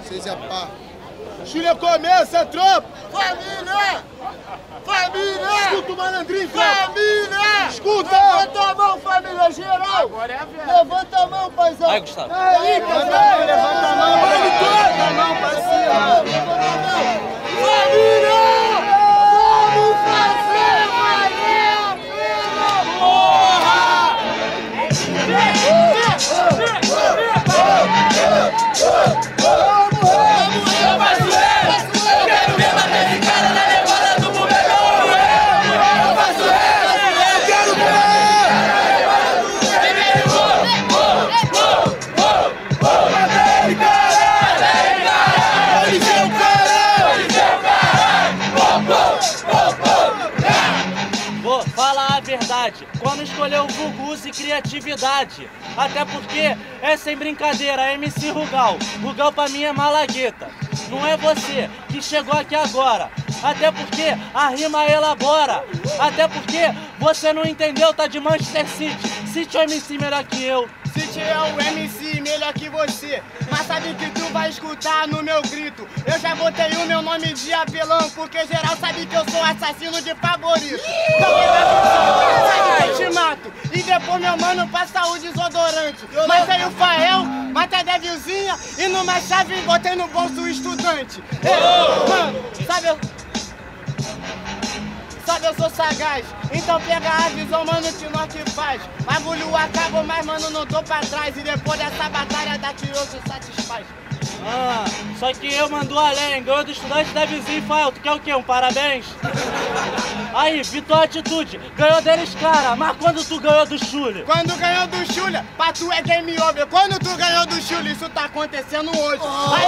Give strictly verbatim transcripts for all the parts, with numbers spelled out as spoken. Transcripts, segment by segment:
Vocês é pá. Júlia começa, tropa! Família! Família! Escuta o malandrinho, tropa! Família! Escuta! Levanta a mão, família geral! Agora é a verdade. Levanta a mão, paizão! Vai, Gustavo. Aí, Levanta a mão, levanta a mão! Levanta a mão pra cima! Levanta a mão! Família! Vamos fazer valer, filha! Porra! Vou falar a verdade, quando escolheu o vulgo use criatividade. Até porque é sem brincadeira, M C Rugal. Rugal pra mim é malagueta. Não é você que chegou aqui agora. Até porque a rima elabora. Até porque você não entendeu, tá de Manchester City. City é o M C melhor que eu. City é o M C melhor que você, mas sabe que tu vai escutar no meu grito. Eu já botei o meu nome de apelão, porque geral sabe que eu sou assassino de favorito. Sabe que eu te mato, e depois meu mano passa o desodorante. Mas aí o Fael mata a devilzinha e numa chave botei no bolso o estudante. Ei, mano, sabe eu... Sabe, eu sou sagaz, então pega a visão, mano, que nós que faz. Bagulho acabou, mas, mano, não tô pra trás. E depois dessa batalha daqui eu se satisfaz. Ah, só que eu mando além, ganhou do estudante da vizinha e Fael. Tu quer o quê? Um parabéns? Aí, vi tua atitude, ganhou deles, cara, mas quando tu ganhou do Chule? Quando ganhou do Chule, pra tu é game over. Quando tu ganhou do Chule, isso tá acontecendo hoje. Aí...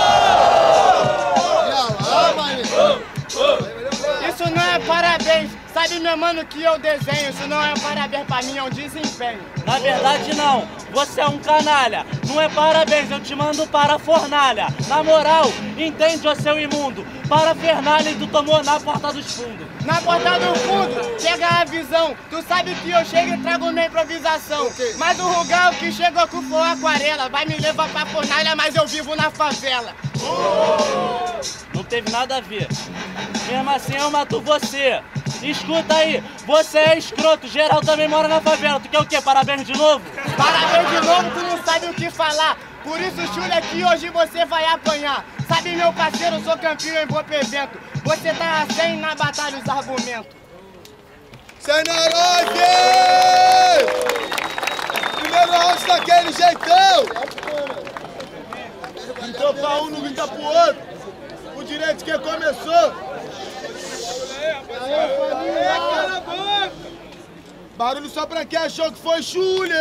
Isso não é parabéns, sabe meu mano que eu desenho. Isso não é parabéns pra mim, é um desempenho. Na verdade não, você é um canalha. Não é parabéns, eu te mando para a fornalha. Na moral, entende, ô seu imundo? Para a Fernalha e tu tomou na porta dos fundos. Na porta do fundo, pega a visão. Tu sabe que eu chego e trago minha improvisação. Okay. Mas o Rugal que chegou com flor aquarela vai me levar pra fornalha, mas eu vivo na favela. Oh! Não teve nada a ver. Mesmo assim eu mato você. Escuta aí, você é escroto, geral também mora na favela. Tu quer o quê? Parabéns de novo? Parabéns de novo, tu não sabe o que falar. Por isso, Chule, aqui hoje você vai apanhar. Sabe, meu parceiro, eu sou campeão em Boa Evento. Você tá sem na batalha os argumentos. Cenaroide! Primeiro round daquele jeitão! Gritou pra um, não grita pro outro. O direito que começou. Aê, família! Cala a boca! Barulho só pra quem achou que foi Chule!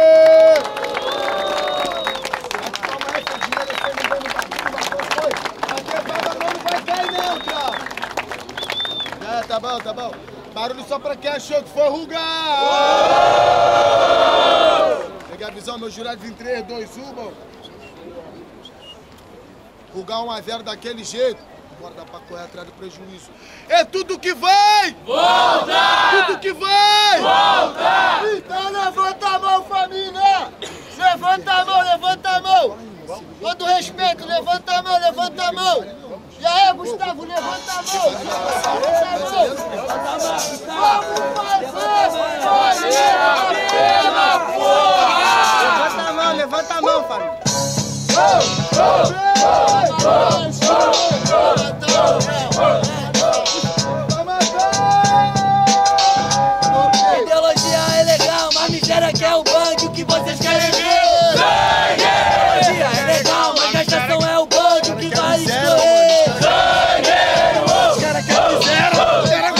É, tá bom, tá bom. Barulho só pra quem achou que foi Rugal! Peguei a visão, meus jurados em três, dois, um, bom. Rugal um a zero daquele jeito. Bora dar pra correr atrás do prejuízo. É tudo que vai! Volta! Tudo que vai! Volta! Então levanta a mão, família! Levanta a mão, levanta a mão! Todo respeito, levanta a mão, levanta a mão! E aí, Gustavo, levanta a mão! Levanta a mão! Vamos fazer valer a pena, porra! Levanta a mão, levanta a mão, família! Ideologia é legal, mas miséria que é o bang, o que vocês querem ver? Ideologia é legal, mas gastação é o bang, o que vai escolher? Os caras que fizeram, os caras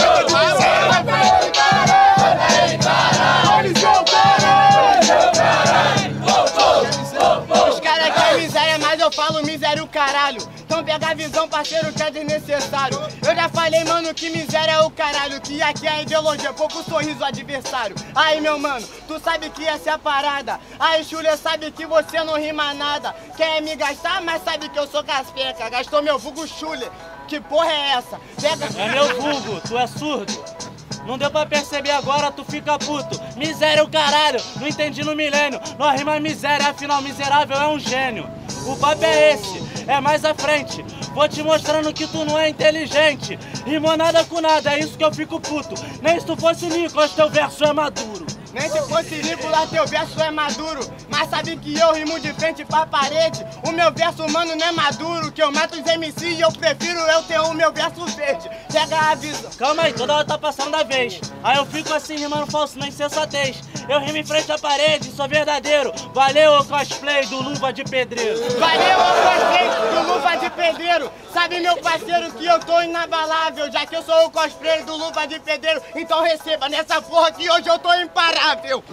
Os caras querem miséria, mas eu falo miséria o caralho. Então pega a visão, parceiro, que é desnecessário. Eu já falei, mano, que miséria é o caralho. Que aqui é a ideologia, pouco sorriso adversário. Aí, meu mano, tu sabe que essa é a parada. Aí, Chule, sabe que você não rima nada. Quer me gastar, mas sabe que eu sou caspeca. Gastou meu vulgo Chule. Que porra é essa? Pega... É meu vulgo, tu é surdo. Não deu pra perceber agora, tu fica puto. Miséria o caralho, não entendi no milênio. Nós rima miséria, afinal miserável é um gênio. O papo é esse, é mais à frente. Vou te mostrando que tu não é inteligente. Rimou nada com nada, é isso que eu fico puto. Nem se tu fosse Nicolas, teu verso é maduro. Nem se fosse Nicolas, teu verso é maduro. Mas sabe que eu rimo de frente pra parede. O meu verso, mano, não é maduro. Que eu mato os M C e eu prefiro eu ter o meu verso verde. Pega a visão. Calma aí, toda hora tá passando da vez. Aí eu fico assim rimando falso na insensatez. Eu rimo em frente à parede, sou verdadeiro. Valeu o cosplay do Luva de Pedreiro. Valeu o cosplay do Luva de Pedreiro. Sabe, meu parceiro, que eu tô inabalável. Já que eu sou o cosplay do Luva de Pedreiro. Então receba nessa porra que hoje eu tô imparável.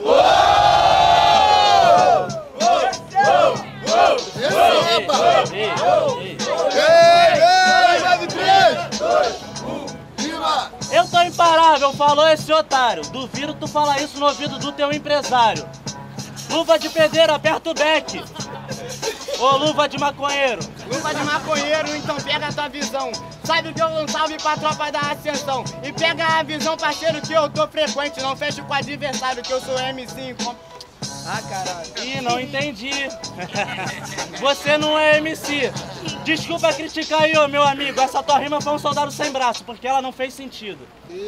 Eu tô imparável, falou esse otário. Duvido tu falar isso no ouvido do teu empresário. Luva de pedreiro, aperta o beck. Ô luva de maconheiro. Luva de maconheiro, então pega a tua visão. Sabe que eu um salve pra tropa da ascensão. E pega a visão, parceiro, que eu tô frequente. Não fecho com o adversário, que eu sou M C. Ah, caralho. Ih, não entendi. Você não é M C. Desculpa criticar aí, ô meu amigo. Essa tua rima foi um soldado sem braço, porque ela não fez sentido.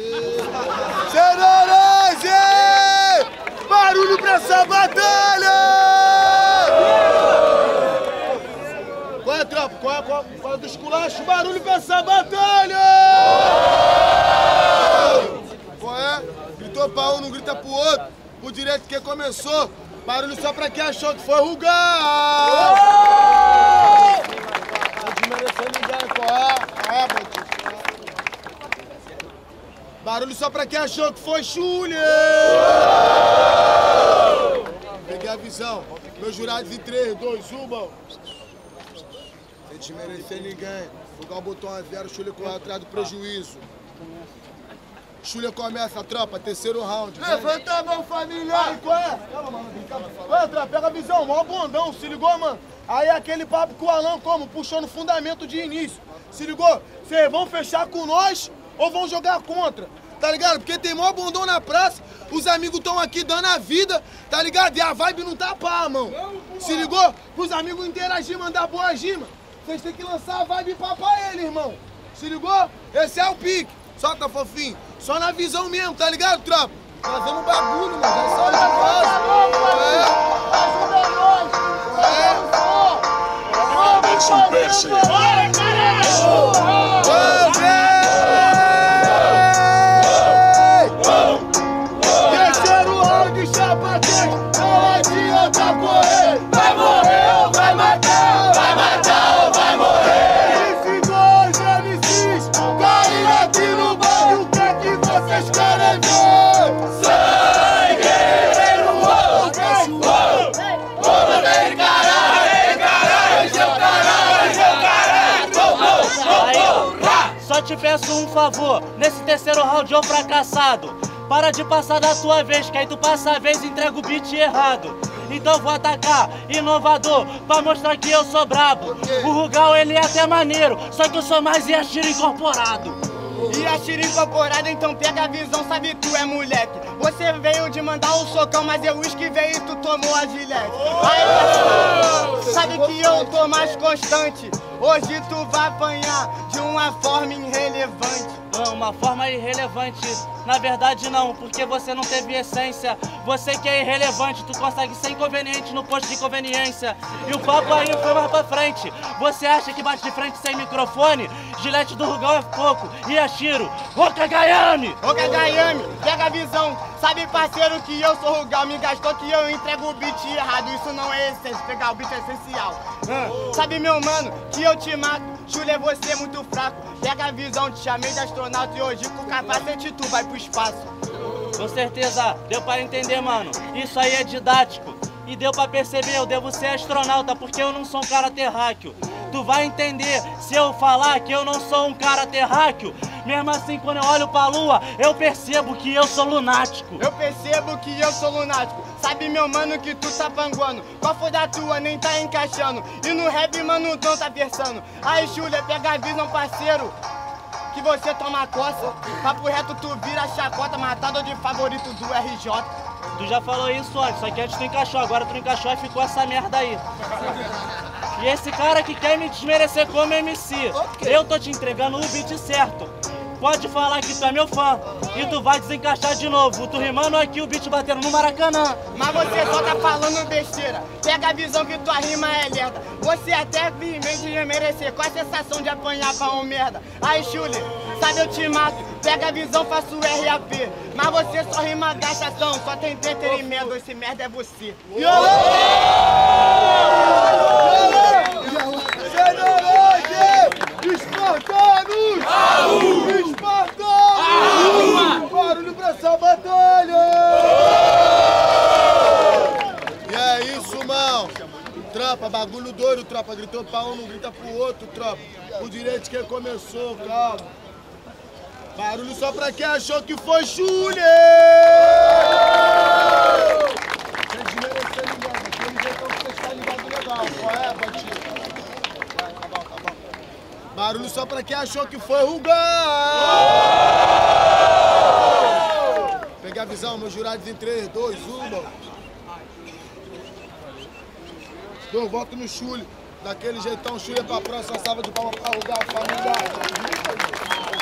Senhores! Barulho pra essa batalha! Qual é, tropa? Qual é, qual, qual é do esculacho? Barulho pra essa batalha! Qual é? Gritou pra um, não grita pro outro. O direito que começou. Barulho só pra quem achou que foi Rugal! Não desmereceu ninguém, qual é? Qual é, bandido? Barulho só pra quem achou que foi Chulha! Peguei a visão. Meus jurados em três, dois, um, bom. Sem desmerecer ninguém. Rugal botou uma vera, o Chulha correu atrás do prejuízo. Chulha começa a tropa, terceiro round. Levanta a mão, família! Aí, qual é? Calma, mano, vem cá. Olha, tropa, pega a visão, mó bondão, se ligou, mano? Aí aquele papo com o Alan, como? Puxando fundamento de início. Se ligou? Vocês vão fechar com nós ou vão jogar contra? Tá ligado? Porque tem mó bondão na praça, os amigos estão aqui dando a vida, tá ligado? E a vibe não tá pá, mano. Se ligou? Pros amigos interagir, mandar boa rima. Vocês têm que lançar a vibe pra pra ele, irmão. Se ligou? Esse é o pique. Solta, fofinho. Só na visão mesmo, tá ligado, tropa? Fazendo um bagulho, mano. Já só na casa. Ajuda nós! É. Bora, terceiro round, chapa quente. Não adianta correr. Vai morrer ou vai matar? Vai matar ou vai morrer? Esses dois M Cs caem aqui no bairro. O que é que vocês querem ver? Sangue! Vamos ver, caralho! Caralho, seu caralho, seu caralho! Aí, ó, só te peço um favor, nesse terceiro round, ô fracassado, para de passar da tua vez, que aí tu passa a vez e entrega o beat errado. Então vou atacar, inovador, pra mostrar que eu sou brabo. O Rugal, ele é até maneiro, só que eu sou mais Yashiro incorporado. Yashiro incorporado, então pega a visão, sabe tu é moleque. Você veio de mandar um socão, mas eu esquivei e tu tomou a gilete. Aí, sabe que eu tô mais constante. Hoje tu vai apanhar de uma forma irrelevante. Não, uma forma irrelevante. Na verdade não, porque você não teve essência. Você que é irrelevante, tu consegue ser inconveniente no posto de conveniência. E o papo aí foi mais pra frente. Você acha que bate de frente sem microfone? Gilete do Rugal é pouco. E Yashiro, Okagayami! Okagayami, pega a visão. Sabe, parceiro, que eu sou Rugal. Me gastou que eu entrego o beat errado. Isso não é essência, pegar o beat é essencial. Hum. Sabe, meu mano, que eu te mato. Chulha, você é muito fraco. Pega a visão, te chamei de astronauta. E hoje com o capacete tu vai pro espaço. Com certeza, deu pra entender, mano. Isso aí é didático. E deu pra perceber, eu devo ser astronauta, porque eu não sou um cara terráqueo. Tu vai entender se eu falar que eu não sou um cara terráqueo. Mesmo assim, quando eu olho pra lua, eu percebo que eu sou lunático. Eu percebo que eu sou lunático. Sabe, meu mano, que tu tá panguando. Qual foi da tua, nem tá encaixando. E no rap, mano, não tá versando. Aí, Chulha, pega a visão, parceiro, que você toma coça. Papo reto, tu vira chacota, matado de favorito do R J. Tu já falou isso antes, só que antes tu encaixou, agora tu encaixou e ficou essa merda aí. E esse cara que quer me desmerecer como M C, okay. Eu tô te entregando o beat certo. Pode falar que tu é meu fã e tu vai desencaixar de novo. Tu rimando aqui, o beat batendo no Maracanã. Mas você só tá falando besteira. Pega a visão que tua rima é lerda. Você até firmemente ia merecer. Qual a sensação de apanhar pra um merda? Aí, Chule, sabe eu te mato. Pega a visão, faço R A P. Mas você só rima gastação, só tem entretenimento. Esse merda é você. Espartanos! Espartanos! Barulho pra essa batalha! E é isso, mano. Tropa, bagulho doido, tropa. Gritou pra um, não grita pro outro, tropa. O direito que começou, calma. Barulho só pra quem achou que foi Chule! Sem desmerecer ninguém, aquele jeitão que você está ligado legal. Qual é, Batinho? Barulho só pra quem achou que foi Rugão! Peguei a visão, meus jurados em três, dois, um, mano. Dou voto no Chule. Daquele jeitão, Chule pra próxima, salva de palmas pra Rugão, família.